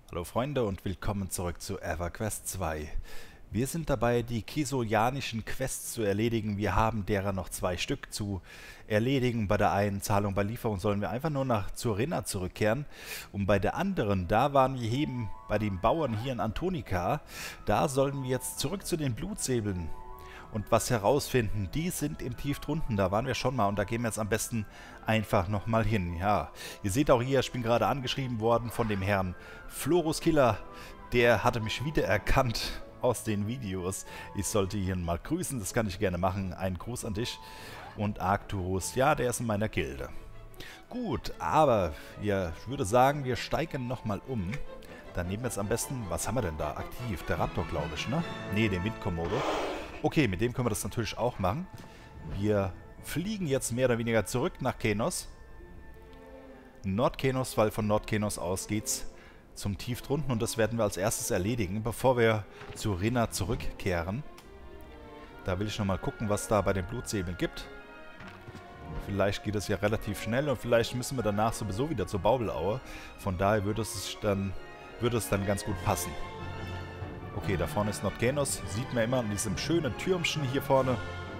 Hallo Freunde und willkommen zurück zu EverQuest 2. Wir sind dabei, die kisolianischen Quests zu erledigen. Wir haben derer noch 2 Stück zu erledigen. Bei der einen Zahlung bei Lieferung sollen wir einfach nur nach Zurina zurückkehren. Und bei der anderen, da waren wir eben bei den Bauern hier in Antonica. Da sollen wir jetzt zurück zu den Blutsäbeln und was herausfinden. Die sind im Tiefdrunten, da waren wir schon mal und da gehen wir jetzt am besten einfach nochmal hin. Ja, ihr seht auch hier, ich bin gerade angeschrieben worden von dem Herrn Florus Killer. Der hatte mich wiedererkannt aus den Videos. Ich sollte ihn mal grüßen, das kann ich gerne machen. Einen Gruß an dich. Und Arcturus, ja, der ist in meiner Gilde. Gut, aber ja, ich würde sagen, wir steigen nochmal um. Dann nehmen wir jetzt am besten, was haben wir denn da aktiv? Der Raptor, glaube ich, ne? Ne, den Windkomodo. Okay, mit dem können wir das natürlich auch machen. Wir fliegen jetzt mehr oder weniger zurück nach Kenos. Nordkenos, weil von Nordkenos aus geht's zum Tiefdrunten und das werden wir als erstes erledigen, bevor wir zu Rinna zurückkehren. Da will ich nochmal gucken, was da bei den Blutsäbeln gibt. Vielleicht geht es ja relativ schnell und vielleicht müssen wir danach sowieso wieder zur Baubelaue. Von daher würde es dann ganz gut passen. Okay, da vorne ist Nordkenos. Sieht man immer an diesem schönen Türmchen hier vorne.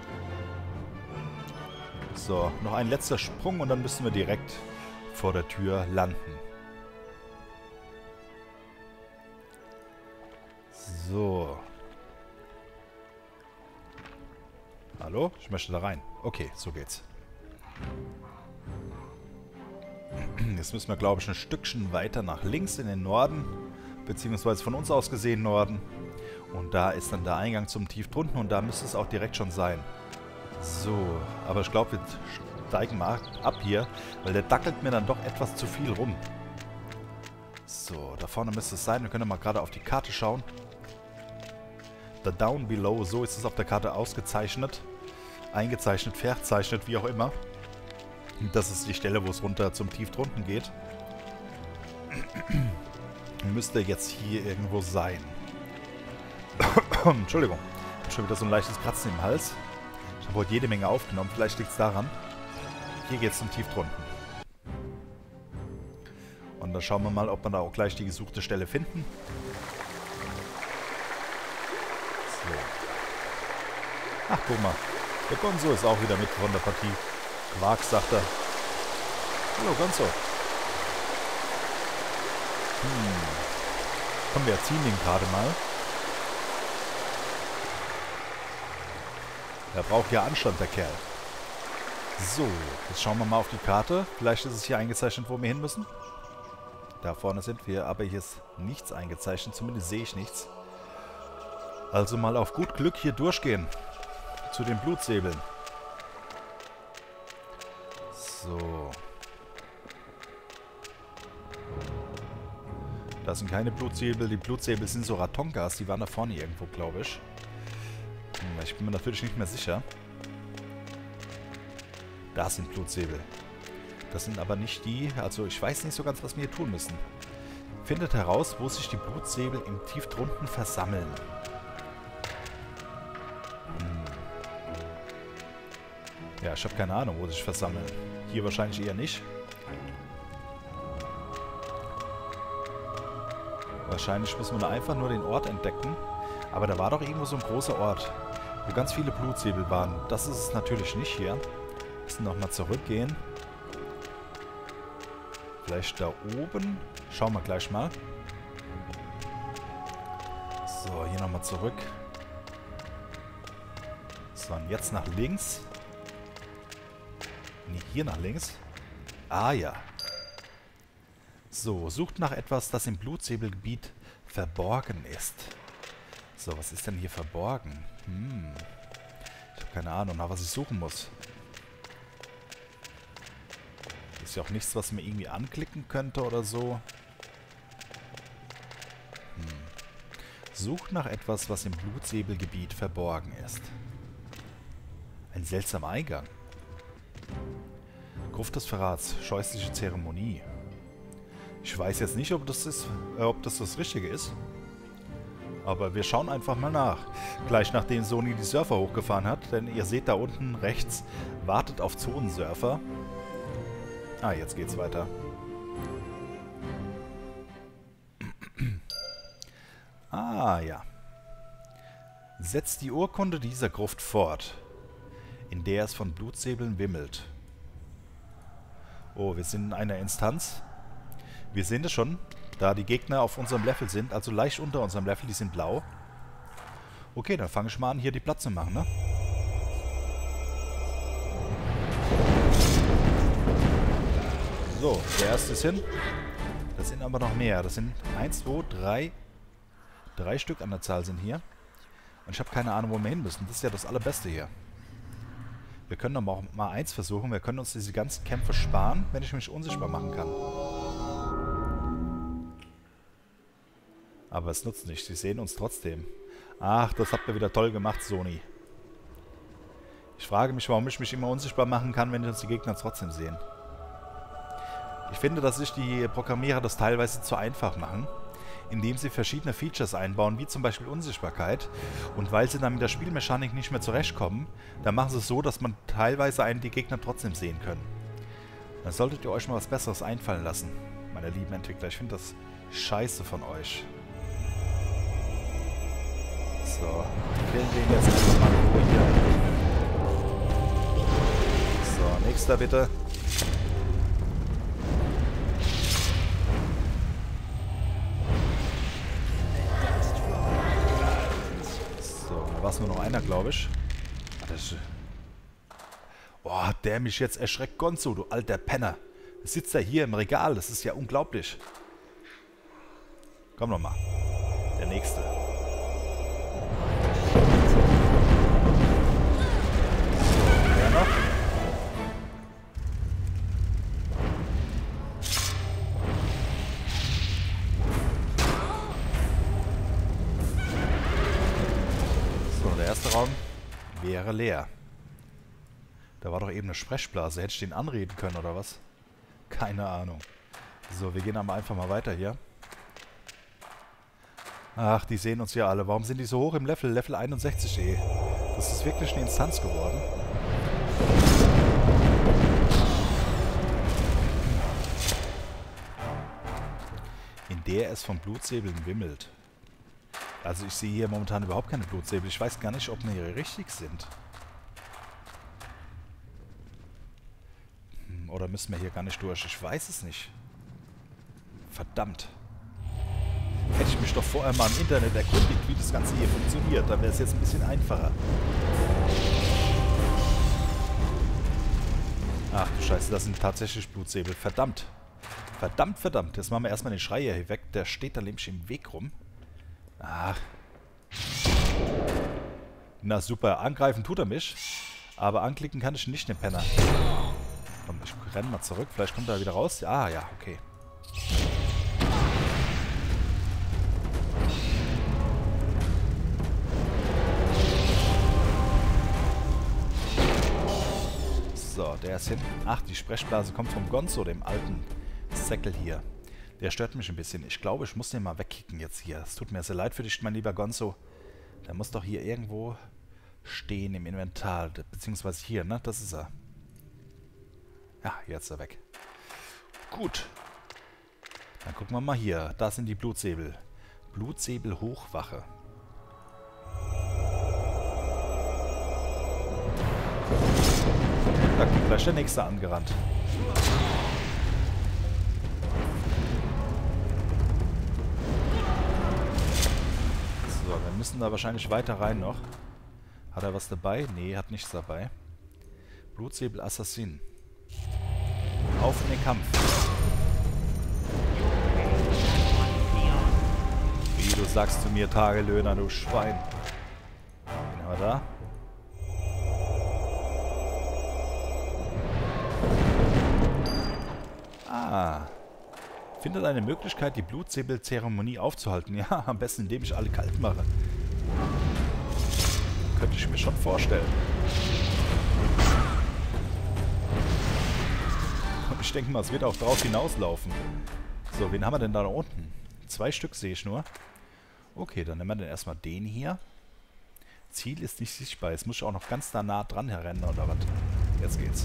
So, noch ein letzter Sprung und dann müssen wir direkt vor der Tür landen. So. Hallo? Ich möchte da rein. Okay, so geht's. Jetzt müssen wir, glaube ich, ein Stückchen weiter nach links in den Norden. Beziehungsweise von uns aus gesehen Norden. Und da ist dann der Eingang zum Tiefdrunten und da müsste es auch direkt schon sein. So, aber ich glaube, wir steigen mal ab hier, weil der dackelt mir dann doch etwas zu viel rum. So, da vorne müsste es sein. Wir können mal gerade auf die Karte schauen. The Down Below, so ist es auf der Karte ausgezeichnet. Eingezeichnet, verzeichnet, wie auch immer. Das ist die Stelle, wo es runter zum Tiefdrunten geht. Müsste jetzt hier irgendwo sein. Entschuldigung. Ich habe schon wieder so ein leichtes Kratzen im Hals. Ich habe heute jede Menge aufgenommen. Vielleicht liegt es daran. Hier geht es zum Tiefdrunten. Und dann schauen wir mal, ob wir da auch gleich die gesuchte Stelle finden. So. Ach, guck mal. Der Gonzo ist auch wieder mit von der Partie. Quark, sagt er. Hallo, Gonzo. Komm, wir erziehen den gerade mal. Er braucht ja Anstand, der Kerl. So, jetzt schauen wir mal auf die Karte. Vielleicht ist es hier eingezeichnet, wo wir hin müssen. Da vorne sind wir, aber hier ist nichts eingezeichnet. Zumindest sehe ich nichts. Also mal auf gut Glück hier durchgehen. Zu den Blutsäbeln. So. Das sind keine Blutsäbel. Die Blutsäbel sind so Ratongas. Die waren da vorne irgendwo, glaube ich. Ich bin mir natürlich nicht mehr sicher. Da sind Blutsäbel. Das sind aber nicht die... Also ich weiß nicht so ganz, was wir hier tun müssen. Findet heraus, wo sich die Blutsäbel im Tiefdrunten versammeln. Ja, ich habe keine Ahnung, wo sie sich versammeln. Hier wahrscheinlich eher nicht. Wahrscheinlich müssen wir einfach nur den Ort entdecken. Aber da war doch irgendwo so ein großer Ort, wo ganz viele Blutsäbel waren. Das ist es natürlich nicht hier. Wir müssen nochmal zurückgehen. Vielleicht da oben. Schauen wir gleich mal. So, hier nochmal zurück. So, und jetzt nach links. Nee, hier nach links. Ah ja. So, sucht nach etwas, das im Blutsäbelgebiet verborgen ist. So, was ist denn hier verborgen? Ich habe keine Ahnung, nach was ich suchen muss. Ist ja auch nichts, was man irgendwie anklicken könnte oder so. Sucht nach etwas, was im Blutsäbelgebiet verborgen ist. Ein seltsamer Eingang. Gruft des Verrats, scheußliche Zeremonie. Ich weiß jetzt nicht, ob das das Richtige ist. Aber wir schauen einfach mal nach. Gleich nachdem Sony die Surfer hochgefahren hat. Denn ihr seht da unten rechts, wartet auf Zonensurfer. Ah, jetzt geht's weiter. Ah, ja. Setzt die Urkunde dieser Gruft fort, in der es von Blutsäbeln wimmelt. Oh, wir sind in einer Instanz. Wir sehen das schon, da die Gegner auf unserem Level sind, also leicht unter unserem Level, die sind blau. Okay, dann fange ich mal an, hier die Platz zu machen, ne? So, der erste ist hin. Das sind aber noch mehr. Das sind 1, 2, 3. 3 Stück an der Zahl sind hier. Und ich habe keine Ahnung, wo wir hin müssen. Das ist ja das Allerbeste hier. Wir können doch auch mal eins versuchen. Wir können uns diese ganzen Kämpfe sparen, wenn ich mich unsichtbar machen kann. Aber es nutzt nichts. Sie sehen uns trotzdem. Ach, das habt ihr wieder toll gemacht, Sony. Ich frage mich, warum ich mich immer unsichtbar machen kann, wenn uns die Gegner trotzdem sehen. Ich finde, dass sich die Programmierer das teilweise zu einfach machen, indem sie verschiedene Features einbauen, wie zum Beispiel Unsichtbarkeit. Und weil sie dann mit der Spielmechanik nicht mehr zurechtkommen, dann machen sie es so, dass man teilweise die Gegner trotzdem sehen können. Dann solltet ihr euch mal was Besseres einfallen lassen, meine lieben Entwickler. Ich finde das scheiße von euch. So, killen den jetzt einfach mal hier. So, nächster bitte. War es nur noch einer, glaube ich. Boah, hat der mich jetzt erschreckt, Gonzo, du alter Penner. Sitzt er hier im Regal, das ist ja unglaublich. Komm nochmal. Der nächste. So, wer noch? Der erste Raum wäre leer. Da war doch eben eine Sprechblase. Hätte ich den anreden können, oder was? Keine Ahnung. So, wir gehen aber einfach mal weiter hier. Ach, die sehen uns ja alle. Warum sind die so hoch im Level? Level 61, ey. Das ist wirklich eine Instanz geworden. In der es von Blutsäbeln wimmelt. Also ich sehe hier momentan überhaupt keine Blutsäbel. Ich weiß gar nicht, ob wir hier richtig sind. Oder müssen wir hier gar nicht durch? Ich weiß es nicht. Verdammt. Hätte ich mich doch vorher mal im Internet erkundigt, wie das Ganze hier funktioniert. Dann wäre es jetzt ein bisschen einfacher. Ach du Scheiße, das sind tatsächlich Blutsäbel. Verdammt. Verdammt, verdammt. Jetzt machen wir erstmal den Schreier hier weg. Der steht da nämlich im Weg rum. Ach. Na super, angreifen tut er mich. Aber anklicken kann ich nicht, den Penner. Komm, ich renne mal zurück. Vielleicht kommt er wieder raus. Ah, ja, okay. So, der ist hinten. Ach, die Sprechblase kommt vom Gonzo, dem alten Säckel hier. Der stört mich ein bisschen. Ich glaube, ich muss den mal wegkicken jetzt hier. Es tut mir sehr leid für dich, mein lieber Gonzo. Der muss doch hier irgendwo stehen im Inventar. Beziehungsweise hier, ne? Das ist er. Ja, jetzt ist er weg. Gut. Dann gucken wir mal hier. Da sind die Blutsäbel. Blutsäbel-Hochwache. Da kommt gleich der nächste angerannt. So, wir müssen da wahrscheinlich weiter rein noch. Hat er was dabei? Nee, hat nichts dabei. Blutsäbel-Assassin. Auf in den Kampf. Wie du sagst zu mir, Tagelöhner, du Schwein. Den haben wir da. Ah. Findet eine Möglichkeit, die Blutsäbelzeremonie aufzuhalten. Ja, am besten, indem ich alle kalt mache. Könnte ich mir schon vorstellen. Und ich denke mal, es wird auch drauf hinauslaufen. So, wen haben wir denn da unten? 2 Stück sehe ich nur. Okay, dann nehmen wir dann erstmal den hier. Ziel ist nicht sichtbar. Jetzt muss ich auch noch ganz da nah dran herrennen, oder was? Jetzt geht's.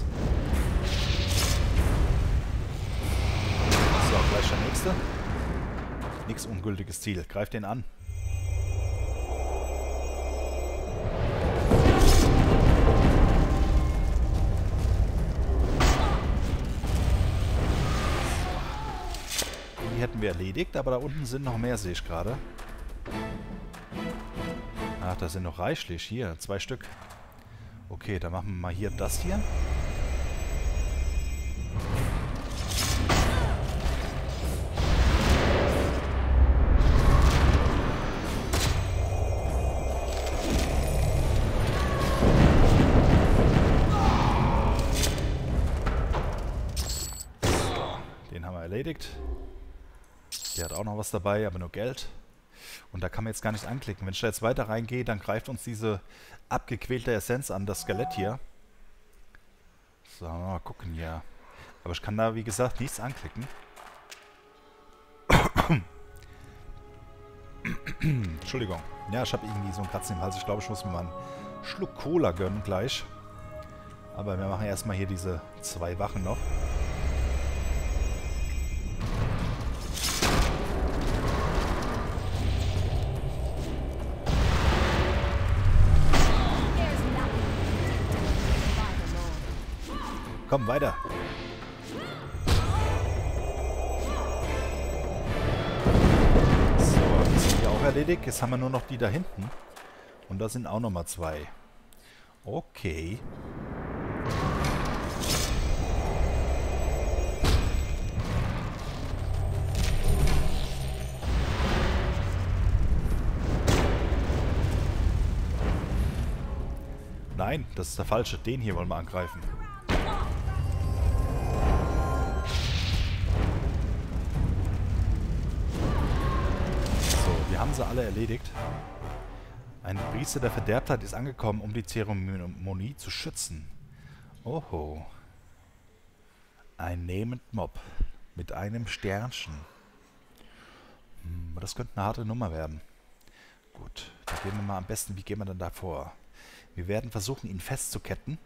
So, gleich der nächste. Nix ungültiges Ziel. Greift den an. die hätten wir erledigt, aber da unten sind noch mehr, sehe ich gerade. Ach, da sind noch reichlich. Hier, 2 Stück. Okay, dann machen wir mal hier das hier. Den haben wir erledigt. Der hat auch noch was dabei, aber nur Geld. Und da kann man jetzt gar nicht anklicken. Wenn ich da jetzt weiter reingehe, dann greift uns diese abgequälte Essenz an, das Skelett hier. So, mal gucken hier. Aber ich kann da, wie gesagt, nichts anklicken. Entschuldigung. Ja, ich habe irgendwie so einen Kratzen im Hals. Ich glaube, ich muss mir mal einen Schluck Cola gönnen gleich. Aber wir machen erstmal hier diese 2 Wachen noch. Komm, weiter. So, die sind hier auch erledigt. Jetzt haben wir nur noch die da hinten. Und da sind auch nochmal 2. Okay. Nein, das ist der falsche. Den hier wollen wir angreifen. Wir haben sie alle erledigt. Ein Priester der Verderbtheit ist angekommen, um die Zeremonie zu schützen. Oho. Ein Named Mob mit einem Sternchen. Das könnte eine harte Nummer werden. Gut, da gehen wir mal am besten, wie gehen wir denn da vor? Wir werden versuchen, ihn festzuketten.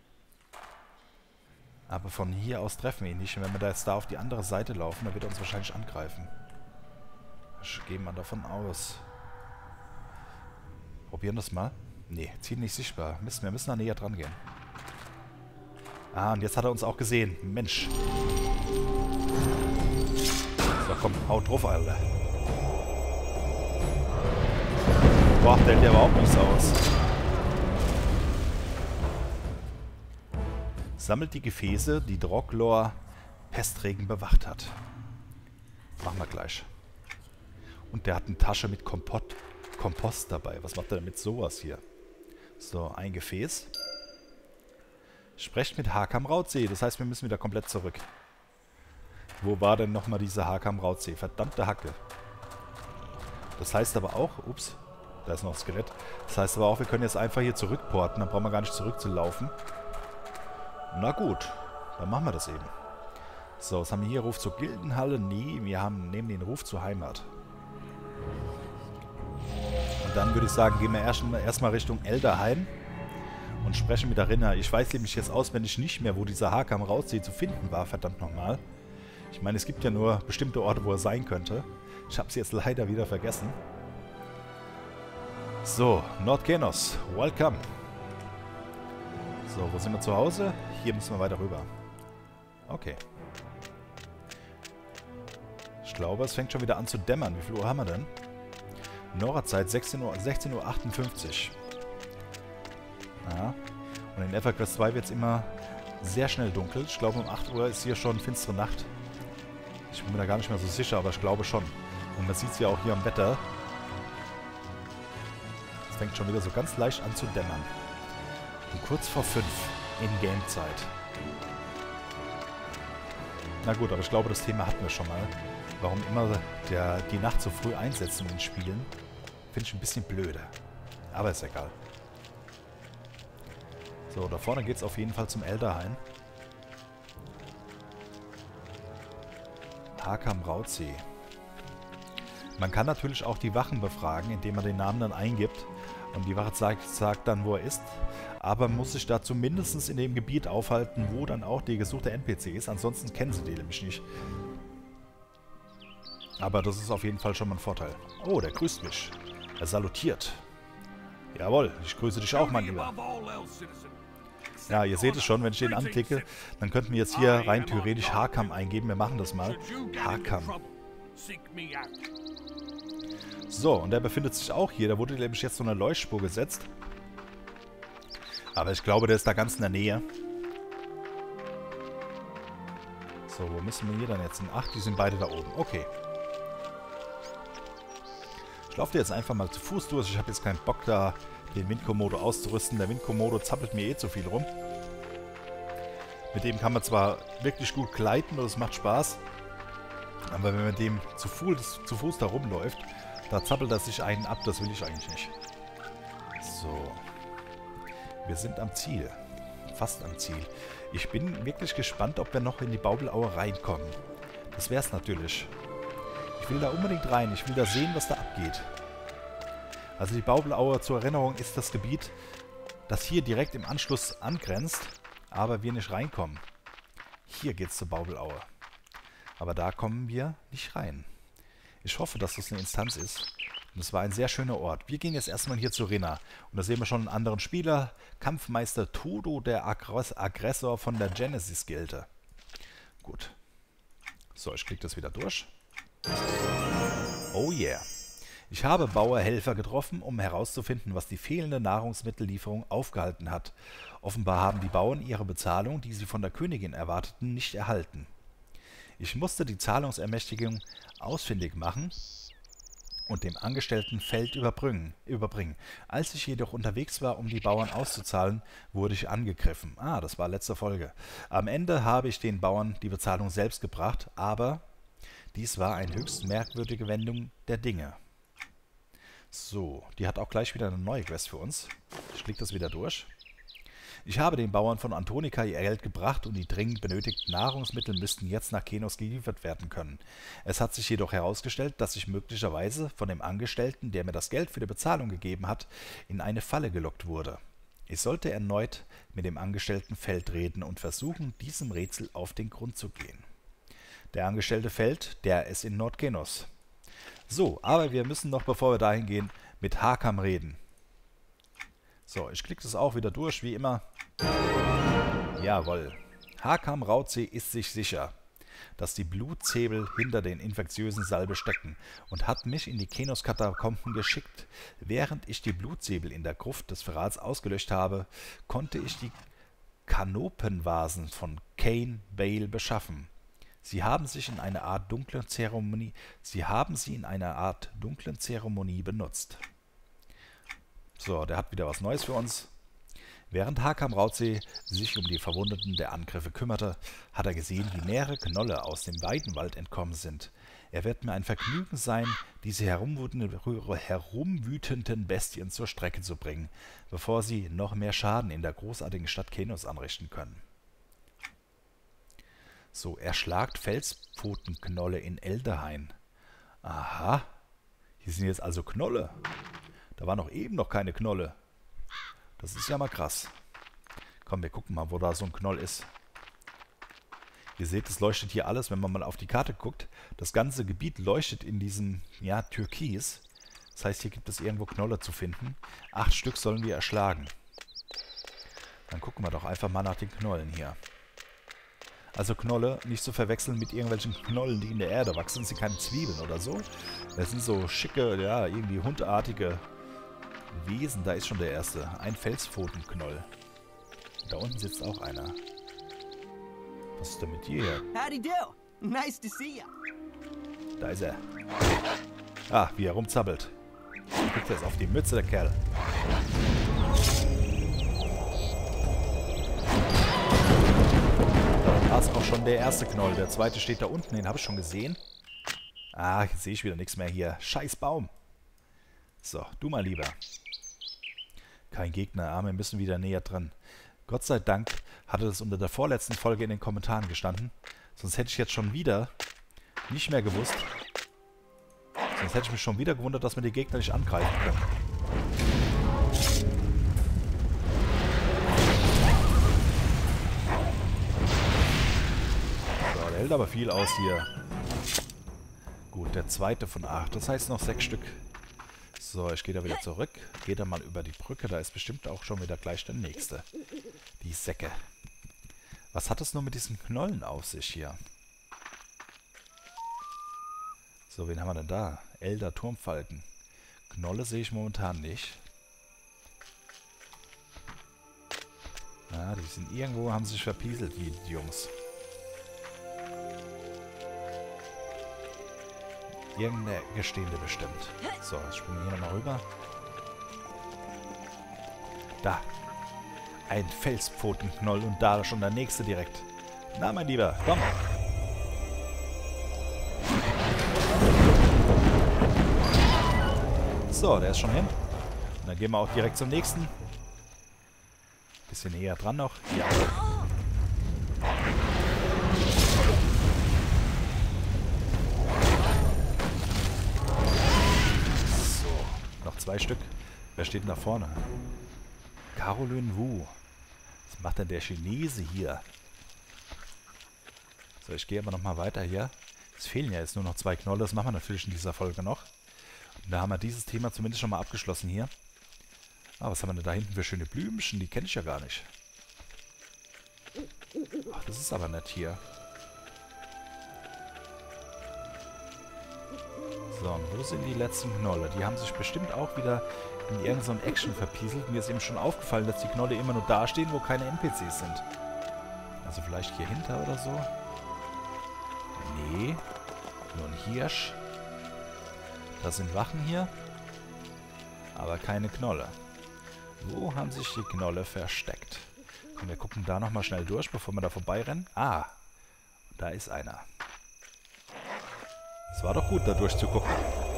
Aber von hier aus treffen wir ihn nicht. Und wenn wir da jetzt da auf die andere Seite laufen, dann wird er uns wahrscheinlich angreifen. Ich gehe mal davon aus. Probieren das mal. Nee, Ziel nicht sichtbar. Mist, wir müssen da näher dran gehen. Ah, und jetzt hat er uns auch gesehen. Mensch. So, komm, haut drauf, Alter. Boah, der hält ja überhaupt nichts aus. Sammelt die Gefäße, die Droglor Pestregen bewacht hat. Machen wir gleich. Und der hat eine Tasche mit Kompost dabei. Was macht er denn mit sowas hier? So, ein Gefäß. Sprecht mit Hakam Rautsee. Das heißt, wir müssen wieder komplett zurück. Wo war denn nochmal diese Hakam Rautsee? Verdammte Hacke. Das heißt aber auch... Ups, da ist noch ein Skelett. Das heißt aber auch, wir können jetzt einfach hier zurückporten. Dann brauchen wir gar nicht zurückzulaufen. Na gut, dann machen wir das eben. So, was haben wir hier? Ruf zur Gildenhalle? Nee, wir nehmen den Ruf zur Heimat. Und dann würde ich sagen, gehen wir erstmal Richtung Elderhain und sprechen mit der Rinna. Ich weiß nämlich jetzt auswendig nicht mehr, wo dieser Hakam Rautsee zu finden war, verdammt nochmal. Ich meine, es gibt ja nur bestimmte Orte, wo er sein könnte. Ich habe es jetzt leider wieder vergessen. So, Nordkenos, welcome. So, wo sind wir zu Hause? Hier müssen wir weiter rüber. Okay. Ich glaube, es fängt schon wieder an zu dämmern. Wie viel Uhr haben wir denn? Norderzeit 16:58 Uhr. Ja. Und in EverQuest 2 wird es immer sehr schnell dunkel. Ich glaube, um 8 Uhr ist hier schon finstere Nacht. Ich bin mir da gar nicht mehr so sicher, aber ich glaube schon. Und man sieht es ja auch hier am Wetter. Es fängt schon wieder so ganz leicht an zu dämmern. Und kurz vor 5 in Gamezeit. Na gut, aber ich glaube, das Thema hatten wir schon mal. Warum immer die Nacht so früh einsetzen in den Spielen, finde ich ein bisschen blöde. Aber ist egal. So, da vorne geht es auf jeden Fall zum Elderhain. Hakam Rautsee. Man kann natürlich auch die Wachen befragen, indem man den Namen dann eingibt. Und die Wache sagt dann, wo er ist. Aber man muss sich da zumindest in dem Gebiet aufhalten, wo dann auch der gesuchte NPC ist. Ansonsten kennen sie den nämlich nicht. Aber das ist auf jeden Fall schon mal ein Vorteil. Oh, der grüßt mich. Er salutiert. Jawohl, ich grüße dich auch, mein Lieber. Ja, ihr seht es schon, wenn ich den anklicke, dann könnten wir jetzt hier rein theoretisch Hakam eingeben. Wir machen das mal. Hakam. So, und der befindet sich auch hier. Da wurde nämlich jetzt so eine Leuchtspur gesetzt. Aber ich glaube, der ist da ganz in der Nähe. So, wo müssen wir hier dann jetzt hin? Ach, die sind beide da oben. Okay. Ich laufe jetzt einfach mal zu Fuß durch. Ich habe jetzt keinen Bock, da den Windkomodo auszurüsten. Der Windkomodo zappelt mir eh zu viel rum. Mit dem kann man zwar wirklich gut gleiten und es macht Spaß. Aber wenn man mit dem zu Fuß da rumläuft, da zappelt er sich einen ab. Das will ich eigentlich nicht. So. Wir sind am Ziel. Fast am Ziel. Ich bin wirklich gespannt, ob wir noch in die Baubelaue reinkommen. Das wäre es natürlich. Ich will da unbedingt rein. Ich will da sehen, was da abgeht. Also die Baubelaue, zur Erinnerung, ist das Gebiet, das hier direkt im Anschluss angrenzt, aber wir nicht reinkommen. Hier geht es zur Baubelaue. Aber da kommen wir nicht rein. Ich hoffe, dass das eine Instanz ist. Und es war ein sehr schöner Ort. Wir gehen jetzt erstmal hier zu Rinna. Und da sehen wir schon einen anderen Spieler. Kampfmeister Todo, der Aggressor von der Genesis-Gilde. Gut. So, ich klicke das wieder durch. Oh yeah. Ich habe Bauerhelfer getroffen, um herauszufinden, was die fehlende Nahrungsmittellieferung aufgehalten hat. Offenbar haben die Bauern ihre Bezahlung, die sie von der Königin erwarteten, nicht erhalten. Ich musste die Zahlungsermächtigung ausfindig machen und dem Angestellten Feld überbringen. Als ich jedoch unterwegs war, um die Bauern auszuzahlen, wurde ich angegriffen. Ah, das war letzte Folge. Am Ende habe ich den Bauern die Bezahlung selbst gebracht, aber dies war eine höchst merkwürdige Wendung der Dinge. So, die hat auch gleich wieder eine neue Quest für uns. Ich klicke das wieder durch. Ich habe den Bauern von Antonika ihr Geld gebracht und die dringend benötigten Nahrungsmittel müssten jetzt nach Kenos geliefert werden können. Es hat sich jedoch herausgestellt, dass ich möglicherweise von dem Angestellten, der mir das Geld für die Bezahlung gegeben hat, in eine Falle gelockt wurde. Ich sollte erneut mit dem Angestellten Feld reden und versuchen, diesem Rätsel auf den Grund zu gehen. Der Angestellte Feld, der ist in Nordkenos. So, aber wir müssen noch, bevor wir dahin gehen, mit Hakam reden. So, ich klicke das auch wieder durch, wie immer. Jawohl. Hakam Rauzi ist sich sicher, dass die Blutsäbel hinter den infektiösen Salbe stecken und hat mich in die Kenos-Katakomben geschickt. Während ich die Blutsäbel in der Gruft des Verrats ausgelöscht habe, konnte ich die Kanopenvasen von Cain Bale beschaffen. Sie haben sie in einer Art dunklen Zeremonie benutzt. So, der hat wieder was Neues für uns. Während Hakam Rauzi sich um die Verwundeten der Angriffe kümmerte, hat er gesehen, wie mehrere Knolle aus dem Weidenwald entkommen sind. Er wird mir ein Vergnügen sein, diese herumwütenden Bestien zur Strecke zu bringen, bevor sie noch mehr Schaden in der großartigen Stadt Kenos anrichten können. So, erschlagt Felspfotenknolle in Elderhain. Aha, hier sind jetzt also Knolle. Da war noch eben noch keine Knolle. Das ist ja mal krass. Komm, wir gucken mal, wo da so ein Knoll ist. Ihr seht, es leuchtet hier alles, wenn man mal auf die Karte guckt. Das ganze Gebiet leuchtet in diesem, ja, Türkis. Das heißt, hier gibt es irgendwo Knolle zu finden. 8 Stück sollen wir erschlagen. Dann gucken wir doch einfach mal nach den Knollen hier. Also Knolle nicht zu verwechseln mit irgendwelchen Knollen, die in der Erde wachsen. Das sind keine Zwiebeln oder so. Das sind so schicke, ja, irgendwie hundartige Wesen. Da ist schon der erste. Ein Felspfotenknoll. Da unten sitzt auch einer. Was ist denn mit dir hier? Howdy do. Nice to see ya. Da ist er. Ah, wie er rumzappelt. Kriegt jetzt auf die Mütze, der Kerl. Da ist auch schon der erste Knoll. Der zweite steht da unten. Den habe ich schon gesehen. Ah, jetzt sehe ich wieder nichts mehr hier. Scheiß Baum. So, du mal lieber. Kein Gegner. Ah, wir müssen wieder näher dran. Gott sei Dank hatte das unter der vorletzten Folge in den Kommentaren gestanden. Sonst hätte ich jetzt schon wieder nicht mehr gewusst. Sonst hätte ich mich schon wieder gewundert, dass wir die Gegner nicht angreifen können. So, der hält aber viel aus hier. Gut, der zweite von 8. Das heißt noch 6 Stück. So, ich gehe da wieder zurück. Gehe da mal über die Brücke. Da ist bestimmt auch schon wieder gleich der nächste. Die Säcke. Was hat es nur mit diesen Knollen auf sich hier? So, wen haben wir denn da? Elder Turmfalken. Knolle sehe ich momentan nicht. Ja, die sind irgendwo, haben sich verpieselt, die Jungs. Irgendeine Ecke stehende bestimmt. So, jetzt springen wir hier nochmal rüber. Da. Ein Felspfotenknoll und da schon der nächste direkt. Na, mein Lieber, komm. So, der ist schon hin. Und dann gehen wir auch direkt zum nächsten. Bisschen näher dran noch. Ja. So, noch 2 Stück. Wer steht denn da vorne? Caroline Wu. Was macht denn der Chinese hier? So, ich gehe aber nochmal weiter hier. Es fehlen ja jetzt nur noch 2 Knolle. Das machen wir natürlich in dieser Folge noch. Und da haben wir dieses Thema zumindest schon mal abgeschlossen hier. Ah, was haben wir denn da hinten für schöne Blümchen? Die kenne ich ja gar nicht. Ach, das ist aber nett hier. So, und wo sind die letzten Knolle? Die haben sich bestimmt auch wieder in irgendeinem Action verpieselt. Mir ist eben schon aufgefallen, dass die Knolle immer nur da stehen, wo keine NPCs sind. Also vielleicht hier hinter oder so? Nee. Nur ein Hirsch. Das sind Wachen hier. Aber keine Knolle. Wo haben sich die Knolle versteckt? Komm, wir gucken da nochmal schnell durch, bevor wir da vorbeirennen. Ah, da ist einer. Es war doch gut, da durchzugucken.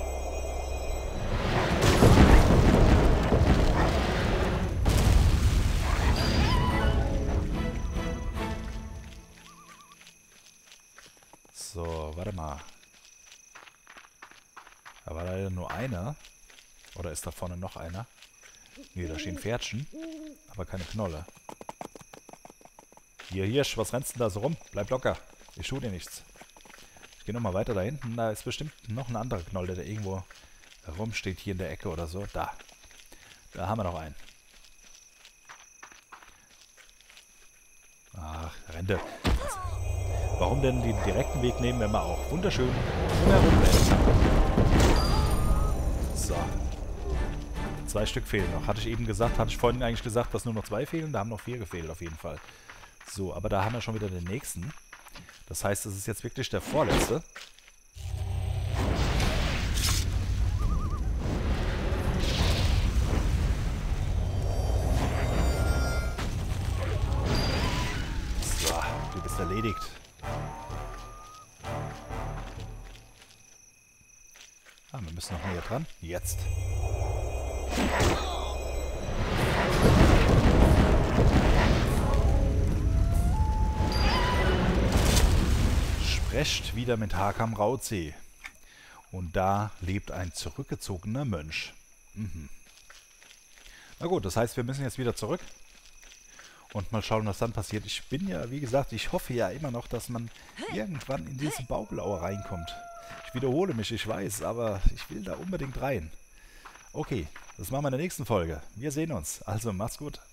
So, warte mal. Da war leider nur einer. Oder ist da vorne noch einer? Nee, da stehen Pferdchen. Aber keine Knolle. Hier, Hirsch, was rennst du denn da so rum? Bleib locker. Ich tue dir nichts. Ich gehe nochmal weiter da hinten. Da ist bestimmt noch ein anderer Knolle, der irgendwo rumsteht hier in der Ecke oder so. Da. Da haben wir noch einen. Ach, rennt er. Warum denn den direkten Weg nehmen, wenn wir auch wunderschön drumherum rennen? So. 2 Stück fehlen noch. Hatte ich vorhin eigentlich gesagt, dass nur noch 2 fehlen? Da haben noch 4 gefehlt auf jeden Fall. So, aber da haben wir schon wieder den nächsten. Das heißt, das ist jetzt wirklich der vorletzte. So, du bist erledigt. Ah, wir müssen noch näher dran. Jetzt. Sprecht wieder mit Hakam Rauzi. Und da lebt ein zurückgezogener Mönch. Na gut, das heißt, wir müssen jetzt wieder zurück. Und mal schauen, was dann passiert. Ich bin ja, wie gesagt, ich hoffe ja immer noch, dass man irgendwann in diesen Baublauer reinkommt. Ich wiederhole mich, ich weiß, aber ich will da unbedingt rein. Okay, das machen wir in der nächsten Folge. Wir sehen uns. Also, macht's gut.